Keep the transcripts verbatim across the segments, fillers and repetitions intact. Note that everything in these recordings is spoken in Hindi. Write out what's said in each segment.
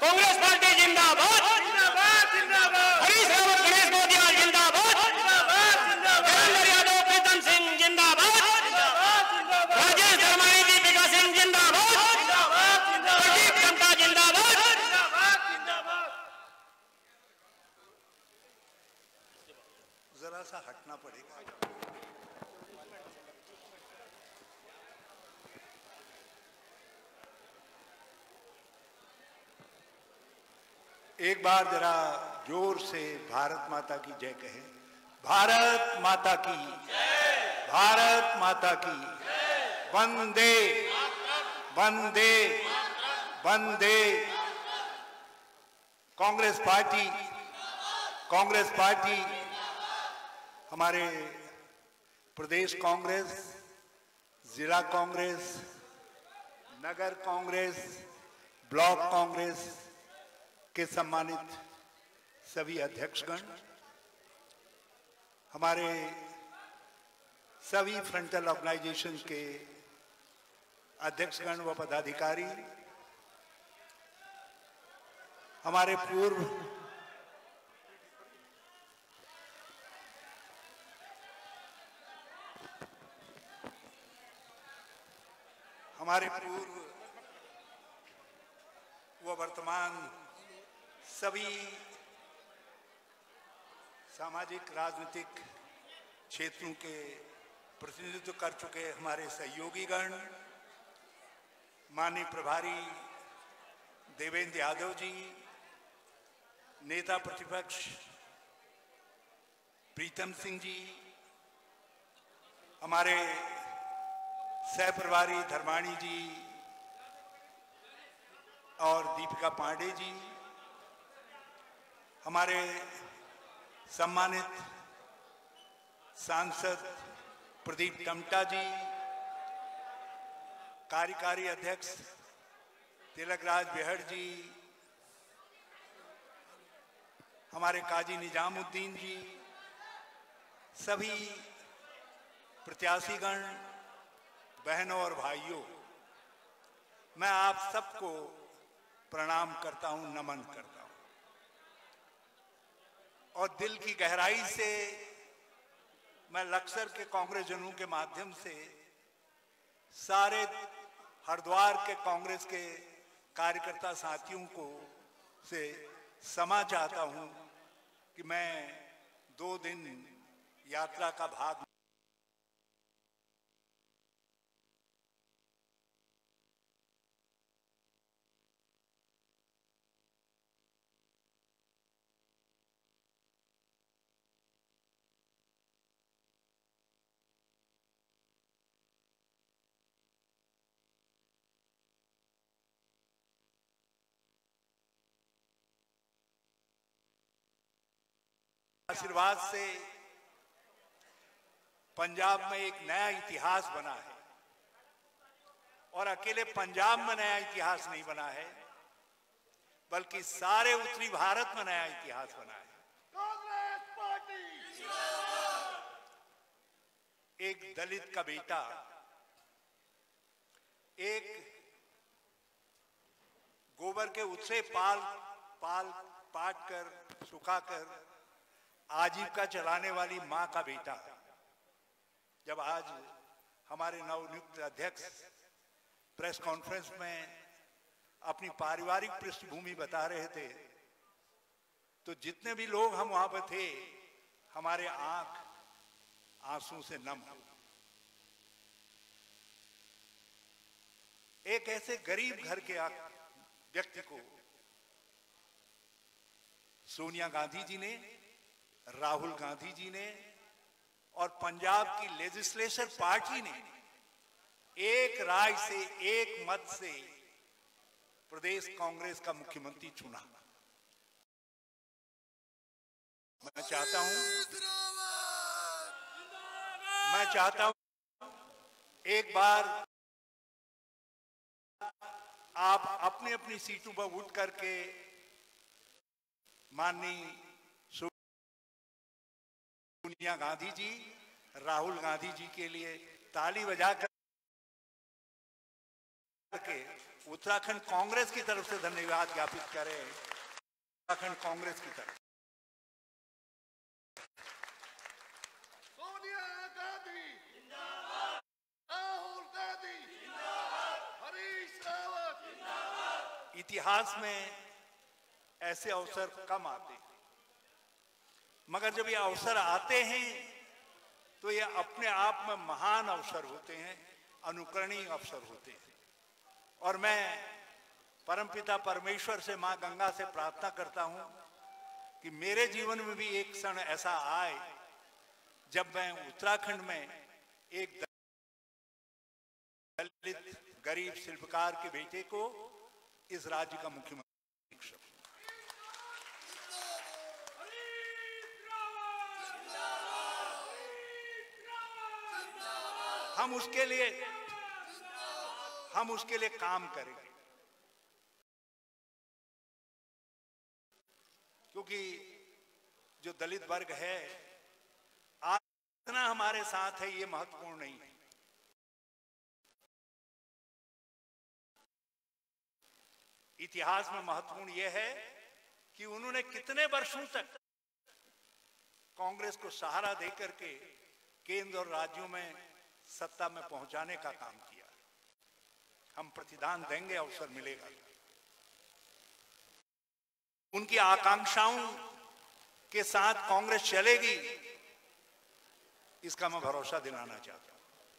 कांग्रेस पार्टी जिंदाबाद जिंदाबाद जिंदाबाद। हरीश रावत गणेश मोदियाल जिंदाबाद जिंदाबाद जिंदाबाद। देवेंद्र यादव प्रीतम सिंह जिंदाबाद जिंदाबाद जिंदाबाद। राजेश धर्मानी दीपिका सिंह जिंदाबाद जिंदाबाद जिंदाबाद। प्रदीप जनता जिंदाबाद जिंदाबाद जिंदाबाद। जरा सा हटना पड़ेगा। एक बार जरा जोर से भारत माता की जय कहें। भारत माता की जय। भारत माता की जय। वंदे वंदे वंदे। कांग्रेस पार्टी कांग्रेस पार्टी हमारे प्रदेश कांग्रेस, जिला कांग्रेस, नगर कांग्रेस, ब्लॉक कांग्रेस के सम्मानित सभी अध्यक्षगण, हमारे सभी फ्रंटल ऑर्गेनाइजेशन के अध्यक्षगण व पदाधिकारी, हमारे पूर्व हमारे पूर्व व वर्तमान सभी सामाजिक राजनीतिक क्षेत्रों के प्रतिनिधित्व कर चुके हमारे सहयोगीगण, माननीय प्रभारी देवेंद्र यादव जी, नेता प्रतिपक्ष प्रीतम सिंह जी, हमारे सह प्रभारी धर्माणी जी और दीपिका पांडे जी, हमारे सम्मानित सांसद प्रदीप टमटा जी, कार्यकारी अध्यक्ष तिलकराज बेहड़ जी, हमारे काजी निजामुद्दीन जी, सभी प्रत्याशीगण, बहनों और भाइयों, मैं आप सबको प्रणाम करता हूं, नमन करता हूं और दिल की गहराई से मैं लक्सर के कांग्रेस जनों के माध्यम से सारे हरिद्वार के कांग्रेस के कार्यकर्ता साथियों को से क्षमा चाहता हूं कि मैं दो दिन यात्रा का भाग आशीर्वाद से पंजाब में एक नया इतिहास बना है और अकेले पंजाब में नया इतिहास नहीं बना है बल्कि सारे उत्तरी भारत में नया इतिहास बना है। कांग्रेस पार्टी एक दलित का बेटा एक गोबर के उत्से पाल पाल पाट कर सुखाकर आजीविका चलाने वाली मां का बेटा, जब आज हमारे नवनियुक्त अध्यक्ष प्रेस कॉन्फ्रेंस में अपनी पारिवारिक पृष्ठभूमि बता रहे थे तो जितने भी लोग हम वहां पर थे हमारे आंख आंसू से नम हो। एक ऐसे गरीब घर के व्यक्ति को सोनिया गांधी जी ने, राहुल गांधी जी ने और पंजाब की लेजिस्लेचर पार्टी ने एक राय से, एक मत से प्रदेश कांग्रेस का मुख्यमंत्री चुना। मैं चाहता हूं मैं चाहता हूं एक बार आप अपनी अपनी सीटों पर उठ करके माननीय सोनिया गांधी जी, राहुल गांधी जी के लिए ताली बजा करके उत्तराखंड कांग्रेस की तरफ से धन्यवाद ज्ञापित करें। उत्तराखंड कांग्रेस की तरफ सोनिया गांधी जिंदाबाद, राहुल गांधी जिंदाबाद, हरीश रावत जिंदाबाद। इतिहास में ऐसे अवसर कम आते हैं, मगर जब ये अवसर आते हैं तो ये अपने आप में महान अवसर होते हैं, अनुकरणीय अवसर होते हैं। और मैं परमपिता परमेश्वर से, मां गंगा से प्रार्थना करता हूं कि मेरे जीवन में भी एक क्षण ऐसा आए जब मैं उत्तराखंड में एक दलित गरीब शिल्पकार के बेटे को इस राज्य का मुख्यमंत्री। हम उसके लिए हम उसके लिए काम करेंगे, क्योंकि जो दलित वर्ग है आज इतना हमारे साथ है ये महत्वपूर्ण नहीं है। इतिहास में महत्वपूर्ण यह है कि उन्होंने कितने वर्षों तक कांग्रेस को सहारा देकर के केंद्र और राज्यों में सत्ता में पहुंचाने का काम किया। हम प्रतिदान देंगे, अवसर मिलेगा। उनकी आकांक्षाओं के साथ कांग्रेस चलेगी, इसका मैं भरोसा दिलाना चाहता हूं।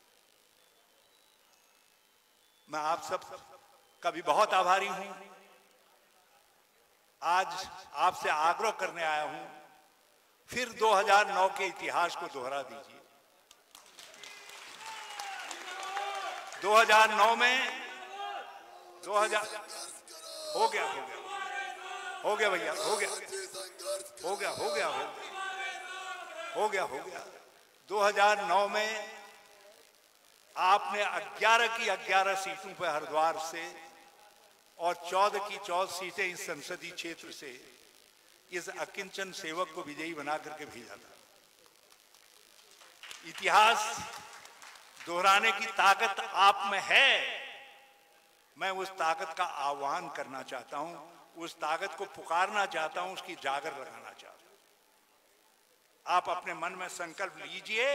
मैं आप सब का भी बहुत आभारी हूं। आज आपसे आग्रह करने आया हूं, फिर दो हज़ार नौ के इतिहास को दोहरा दीजिए। दो हज़ार नौ में दो हज़ार हो गया हो गया हो गया भैया हो गया हो गया हो गया हो गया हो गया हो गया दो हज़ार नौ में आपने ग्यारह की ग्यारह सीटों पर हरिद्वार से और चौदह की चौदह सीटें इस संसदीय क्षेत्र से इस अकिंचन सेवक को विजयी बना करके भेजा था। इतिहास दोहराने की ताकत आप में है। मैं उस ताकत का आह्वान करना चाहता हूं, उस ताकत को पुकारना चाहता हूं, उसकी जागर लगाना चाहता हूं। आप अपने मन में संकल्प लीजिए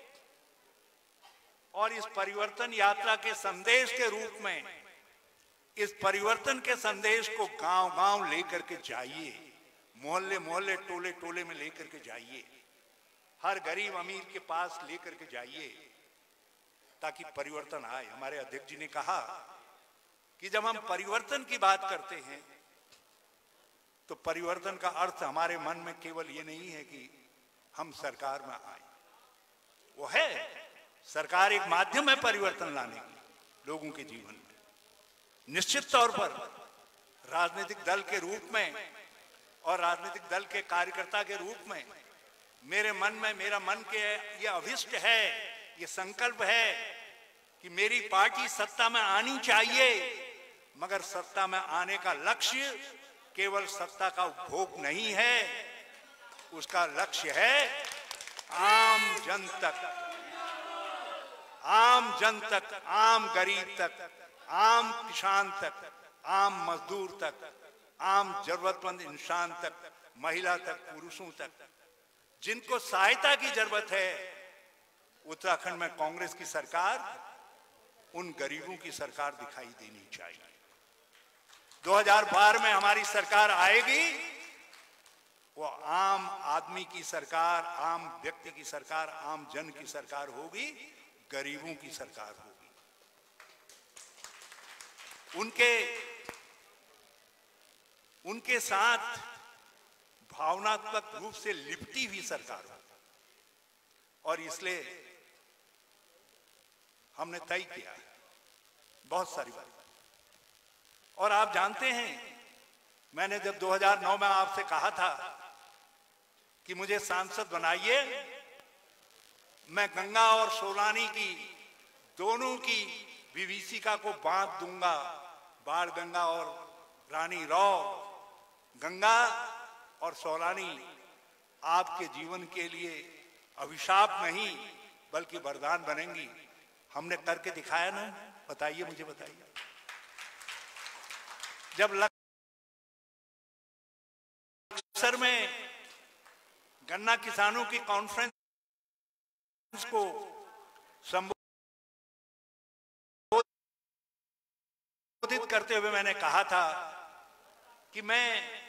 और इस परिवर्तन यात्रा के संदेश के रूप में, इस परिवर्तन के संदेश को गांव गांव लेकर के जाइए, मोहल्ले मोहल्ले टोले टोले में लेकर के जाइए, हर गरीब अमीर के पास लेकर के जाइए, ताकि परिवर्तन आए। हमारे अध्यक्ष जी ने कहा कि जब हम परिवर्तन की बात करते हैं तो परिवर्तन का अर्थ हमारे मन में केवल ये नहीं है कि हम सरकार में आए। वो है, सरकार एक माध्यम है परिवर्तन लाने की लोगों के जीवन में। निश्चित तौर पर राजनीतिक दल के रूप में और राजनीतिक दल के कार्यकर्ता के रूप में मेरे मन में, मेरा मन के ये अभिष्ट है, ये संकल्प है कि मेरी पार्टी सत्ता में आनी चाहिए, मगर सत्ता में आने का लक्ष्य केवल सत्ता का उपभोग नहीं है, उसका लक्ष्य है आम जन तक, आम जन तक, आम गरीब तक, आम किसान तक, आम मजदूर तक, आम जरूरतमंद इंसान तक, महिला तक, पुरुषों तक, जिनको सहायता की जरूरत है। उत्तराखंड में कांग्रेस की सरकार उन गरीबों की सरकार दिखाई देनी चाहिए। दो हज़ार बारह में हमारी सरकार आएगी, वो आम आदमी की सरकार, आम व्यक्ति की सरकार, आम जन की सरकार होगी, गरीबों की सरकार होगी। उनके उनके साथ भावनात्मक रूप से लिपटी हुई सरकार होगी। और इसलिए हमने तय किया है बहुत सारी बात। और आप जानते हैं, मैंने जब दो हज़ार नौ में आपसे कहा था कि मुझे सांसद बनाइए, मैं गंगा और सोलानी की दोनों की विभीषिका को बांध दूंगा। बाढ़ गंगा और रानी रौ, गंगा और सोलानी आपके जीवन के लिए अभिशाप नहीं बल्कि वरदान बनेंगी। हमने करके दिखाया ना, बताइए, मुझे बताइए। जब लक्सर में गन्ना किसानों की कॉन्फ्रेंस को संबोधित करते हुए मैंने कहा था कि मैं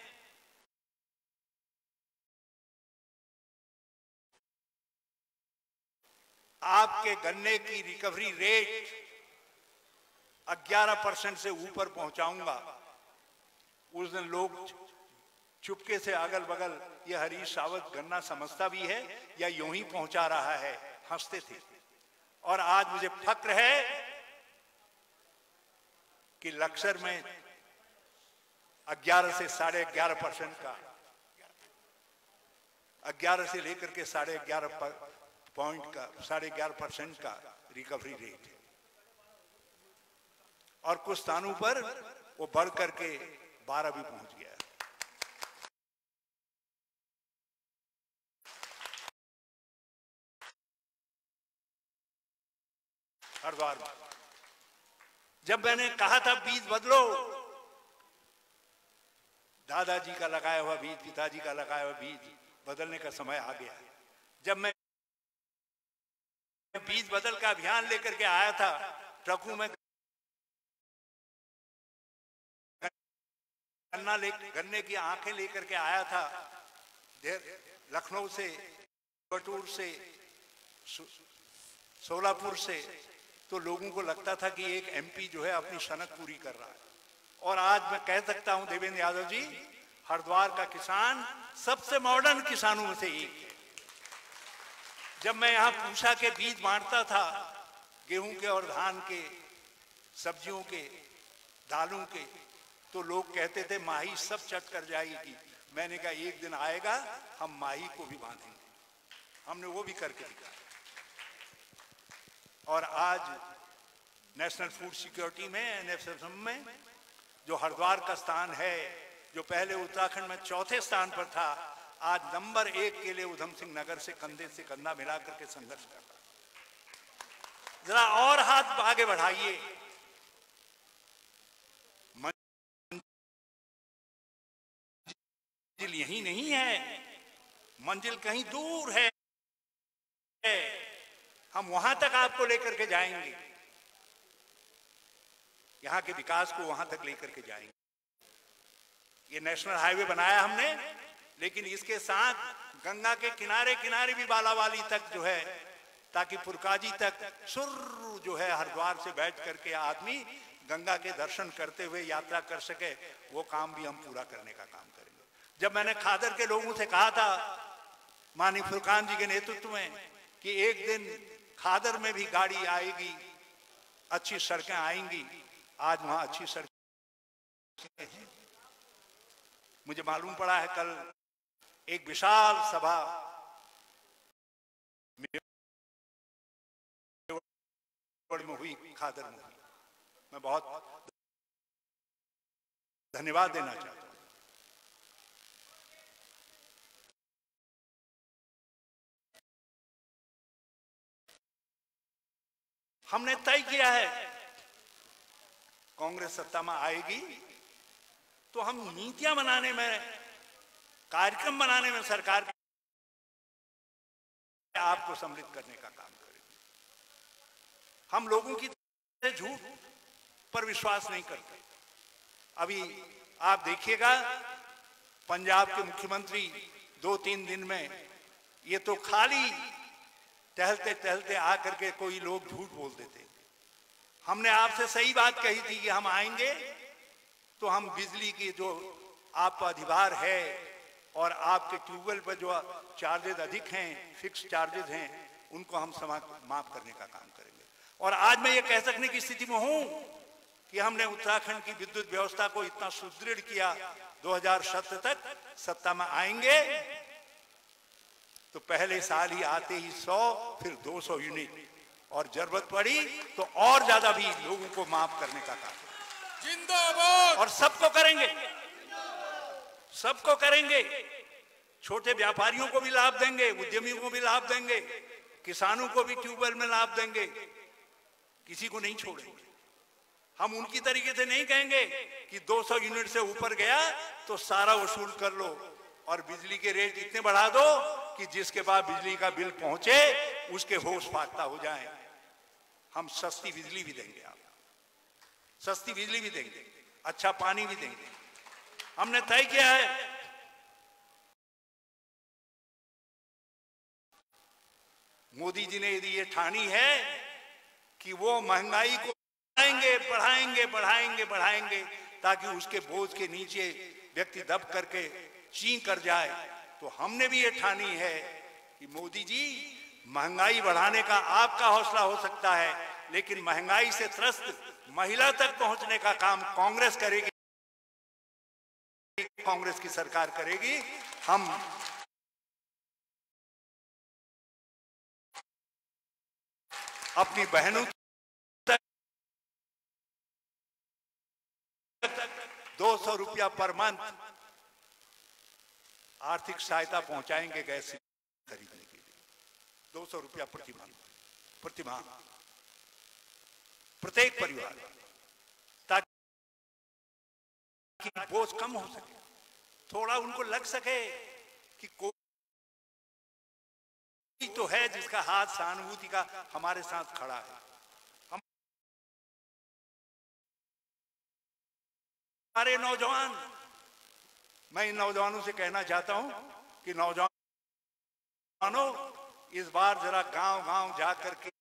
आपके गन्ने की रिकवरी रेट ग्यारह परसेंट से ऊपर पहुंचाऊंगा। उस दिन लोग चुपके से अगल बगल ये हरीश रावत गन्ना समझता भी है या यूं ही पहुंचा रहा है, हंसते थे। और आज मुझे फक्र है कि लक्सर में ग्यारह से साढ़े ग्यारह परसेंट का, ग्यारह से लेकर के साढ़े ग्यारह पॉइंट का, साढ़े ग्यारह परसेंट का रिकवरी रेट है। और कुछ स्थानों पर वो बढ़ करके बारह भी पहुंच गया है। हरिद्वार में जब मैंने कहा था बीज बदलो, दादाजी का लगाया हुआ बीज, पिताजी का लगाया हुआ बीज बदलने का समय आ गया है। जब मैं बीज बदल का अभियान लेकर के आया था, ट्रकों में गन्ना ले गन्ने की आंखें लेकर के आया था, लखनऊ से, बटूर से, सोलापुर से, तो लोगों को लगता था कि एक एमपी जो है अपनी सनक पूरी कर रहा है। और आज मैं कह सकता हूं देवेंद्र यादव जी, हरिद्वार का किसान सबसे मॉडर्न किसानों में से एक है। जब मैं यहां पूषा के बीज बांटता था, गेहूं के और धान के, सब्जियों के, दालों के, तो लोग कहते थे माही सब चट कर जाएगी। मैंने कहा एक दिन आएगा हम माही को भी बांधेंगे। हमने वो भी करके दिखाया। और आज नेशनल फूड सिक्योरिटी में, एनएफएसएम में जो हरिद्वार का स्थान है, जो पहले उत्तराखंड में चौथे स्थान पर था, आज नंबर एक के लिए उधम सिंह नगर से कंधे से कंधा मिलाकर के संघर्ष कर रहा है। जरा और हाथ आगे बढ़ाइए। मंजिल यही नहीं है, मंजिल कहीं दूर है। हम वहां तक आपको लेकर के जाएंगे, यहां के विकास को वहां तक लेकर के जाएंगे। ये नेशनल हाईवे बनाया हमने, लेकिन इसके साथ गंगा के किनारे किनारे भी बालावाली तक जो है, ताकि पुरकाजी तक सुर जो है हरिद्वार से बैठ करके आदमी गंगा के दर्शन करते हुए यात्रा कर सके, वो काम भी हम पूरा करने का काम करेंगे। जब मैंने खादर के लोगों से कहा था, माननीय फुरकान जी के नेतृत्व में, कि एक दिन खादर में भी गाड़ी आएगी, अच्छी सड़कें आएंगी, आज वहां अच्छी सड़कें हैं। मुझे मालूम पड़ा है कल एक विशाल सभा में हुई, खादर में हुई। मैं बहुत धन्यवाद देना चाहता हूं। हमने तय किया है कांग्रेस सत्ता में आएगी तो हम नीतियां बनाने में, कार्यक्रम बनाने में सरकार आपको सम्मिलित करने का काम करेंगे। हम लोगों की झूठ पर विश्वास नहीं करते। अभी आप देखिएगा, पंजाब के मुख्यमंत्री दो तीन दिन में, ये तो खाली टहलते टहलते आकर के कोई लोग झूठ बोल देते। हमने आपसे सही बात कही थी कि हम आएंगे तो हम बिजली की जो आप अधिभार है और आपके ट्यूबवेल पर जो चार्जेस अधिक हैं, फिक्स चार्जेस हैं, उनको हम माफ करने का काम करेंगे। और आज मैं ये कह सकने की स्थिति में हूं कि हमने उत्तराखंड की विद्युत व्यवस्था को इतना सुदृढ़ किया, दो हज़ार सत्रह तक सत्ता में आएंगे तो पहले साल ही आते ही सौ, फिर दो सौ यूनिट, और जरूरत पड़ी तो और ज्यादा भी लोगों को माफ करने का काम जिंदाबाद। और सबको करेंगे, सबको करेंगे। छोटे व्यापारियों को भी लाभ देंगे, उद्यमियों को भी लाभ देंगे, किसानों को भी ट्यूबवेल में लाभ देंगे, किसी को नहीं छोड़ेंगे। हम उनकी तरीके से नहीं कहेंगे कि दो सौ यूनिट से ऊपर गया तो सारा वसूल कर लो और बिजली के रेट इतने बढ़ा दो कि जिसके बाद बिजली का बिल पहुंचे उसके होश फाख्ता हो जाए। हम सस्ती बिजली भी देंगे, आप सस्ती बिजली भी देंगे, अच्छा पानी भी देंगे। हमने तय किया है मोदी जी ने यदि ये ठानी है कि वो महंगाई को बढ़ाएंगे बढ़ाएंगे बढ़ाएंगे बढ़ाएंगे ताकि उसके बोझ के नीचे व्यक्ति दब करके चीं कर जाए, तो हमने भी ये ठानी है कि मोदी जी महंगाई बढ़ाने का आपका हौसला हो सकता है, लेकिन महंगाई से त्रस्त महिला तक पहुंचने का काम कांग्रेस करेगी, कांग्रेस की सरकार करेगी। हम अपनी बहनों तक दो सौ रुपया पर मंथ आर्थिक सहायता पहुंचाएंगे गैस खरीदने के लिए। दो सौ रुपया प्रति मंथ, प्रति माह प्रत्येक परिवार, ताकि बोझ कम हो सके, थोड़ा उनको लग सके कि कोई तो है जिसका हाथ सहानुभूति का हमारे साथ खड़ा है। हम हमारे नौजवान, मैं इन नौजवानों से कहना चाहता हूं कि नौजवानों इस बार जरा गांव गांव जाकर के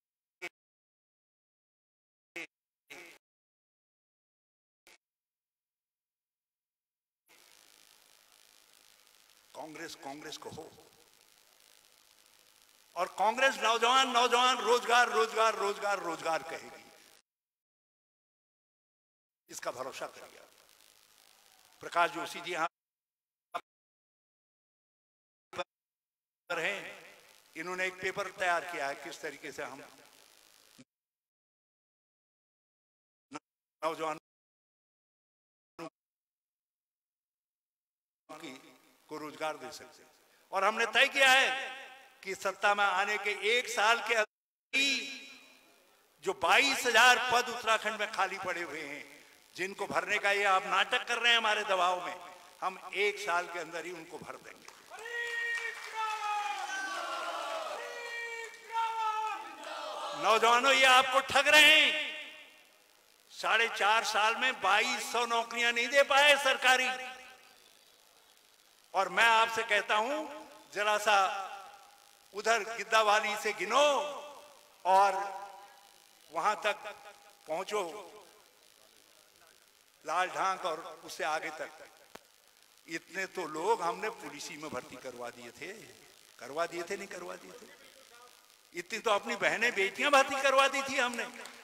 कांग्रेस कांग्रेस को हो, और कांग्रेस नौजवान नौजवान रोजगार रोजगार रोजगार रोजगार कहेगी, इसका भरोसा करिए। प्रकाश जोशी जी यहां पर हैं, इन्होंने एक पेपर तैयार किया है किस तरीके से हम नौजवान को रोजगार दे सकते हैं। और हमने तय किया है कि सत्ता में आने के एक साल के अंदर जो बाईस हजार पद उत्तराखंड में खाली पड़े हुए हैं, जिनको भरने का ये आप नाटक कर रहे हैं हमारे दबाव में, हम एक साल के अंदर ही उनको भर देंगे। नौजवानों, ये आपको ठग रहे हैं। साढ़े चार साल में बाईस सौ नौकरियां नहीं दे पाए सरकारी, और मैं आपसे कहता हूं जरा सा उधर गिद्दावाली से गिनो और वहां तक पहुंचो, लाल ढांक और उससे आगे तक, इतने तो लोग हमने पुलिस में भर्ती करवा दिए थे, करवा दिए थे नहीं करवा दिए थे, इतनी तो अपनी बहनें बेटियां भर्ती करवा दी थी हमने।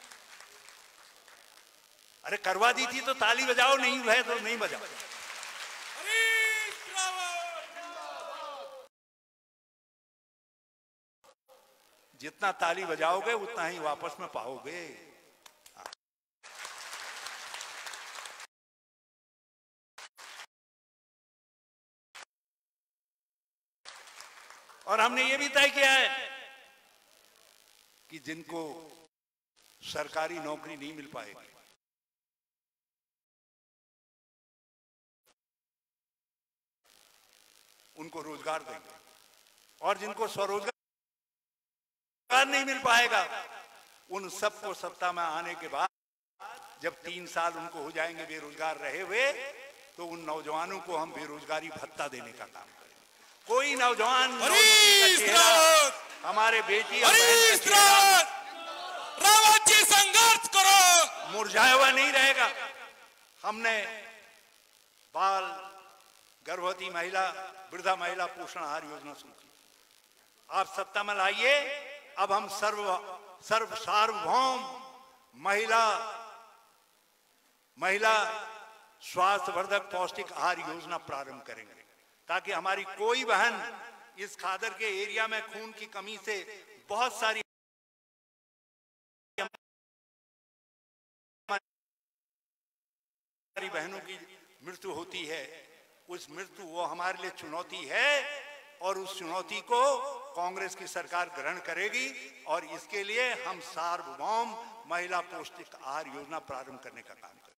अरे करवा दी थी तो ताली बजाओ, नहीं है तो नहीं बजाओ। जितना ताली बजाओगे उतना ही वापस में पाओगे। और हमने ये भी तय किया है कि जिनको सरकारी नौकरी नहीं मिल पाएगी, उनको रोजगार देंगे, और जिनको स्वरोजगार नहीं मिल पाएगा उन सबको सत्ता में आने के बाद जब तीन साल उनको हो जाएंगे बेरोजगार रहे हुए, तो उन नौजवानों को हम बेरोजगारी भत्ता देने का काम करेंगे। कोई नौजवान हमारे बेटी रावत जी संघर्ष करो, मुरझाया हुआ नहीं रहेगा। हमने बाल गर्भवती महिला वृद्धा महिला पोषण आहार योजना शुरू की। आप सत्ता में लाइए, अब हम सर्व सर्व सार्वभौम महिला महिला स्वास्थ्यवर्धक पौष्टिक आहार योजना प्रारंभ करेंगे, ताकि हमारी कोई बहन इस खादर के एरिया में खून की कमी से बहुत सारी हमारी बहनों की मृत्यु होती है, उस मृत्यु वो हमारे लिए चुनौती है, और उस चुनौती को कांग्रेस की सरकार ग्रहण करेगी। और इसके लिए हम सार्वभौम महिला पौष्टिक आहार योजना प्रारंभ करने का काम करें।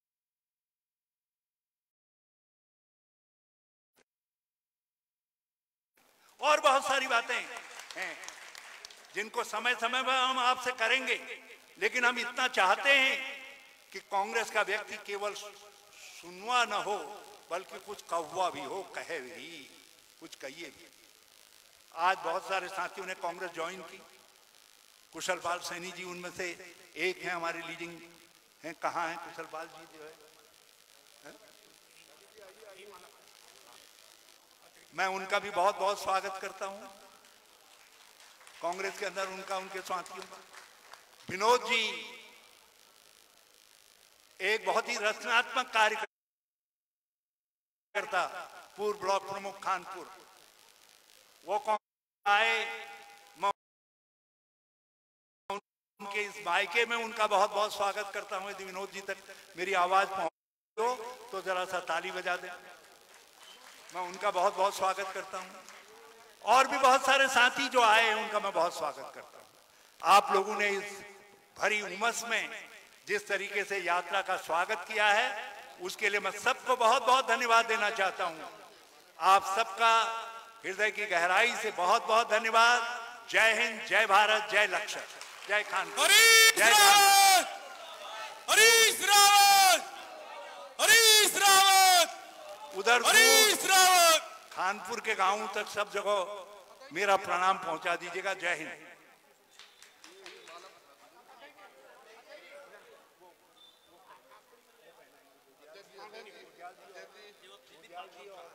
और बहुत सारी बातें हैं जिनको समय समय पर हम आपसे करेंगे, लेकिन हम इतना चाहते हैं कि कांग्रेस का व्यक्ति केवल सुनवा न हो बल्कि कुछ कहुआ भी हो, कहे भी, कुछ कहिए भी। आज बहुत सारे साथियों ने कांग्रेस ज्वाइन की। कुशल पाल सैनी जी उनमें से एक हैं, हमारे लीडिंग हैं। कहाँ हैं कुशल पाल जी जो है, है? मैं उनका भी बहुत बहुत स्वागत करता हूं कांग्रेस के अंदर, उनका, उनके साथियों का। विनोद जी एक बहुत ही रचनात्मक कार्यकर्ता, पूर्व ब्लॉक प्रमुख खानपुर, वो कांग्रेस आए, मैं उनके इस मायके में उनका बहुत बहुत स्वागत करता हूं। यदि विनोद जी तक मेरी आवाज पहुंची हो तो जरा सा ताली बजा दें। मैं उनका बहुत बहुत स्वागत करता हूं। और भी बहुत सारे साथी जो आए हैं उनका मैं बहुत स्वागत करता हूं। आप लोगों ने इस भरी उमस में जिस तरीके से यात्रा का स्वागत किया है उसके लिए मैं सबको बहुत बहुत धन्यवाद देना चाहता हूं। आप सबका हृदय की गहराई से बहुत बहुत धन्यवाद। जय हिंद, जय भारत, जय लक्ष्य, जय खानपुर, जय रावत, हरीश रावत, हरीश रावत, उधर हरीश रावत, खानपुर के गांवों तक सब जगह मेरा प्रणाम पहुंचा दीजिएगा। जय हिंद।